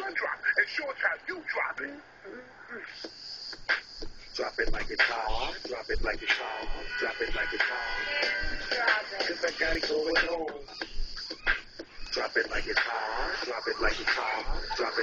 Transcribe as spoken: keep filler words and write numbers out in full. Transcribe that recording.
sun drop, and show us how you drop it. Drop it like it's hot, drop it like it's hot, drop it like it's hot. Cause I got it going on. Drop it like it's hot, drop it like it's hot, drop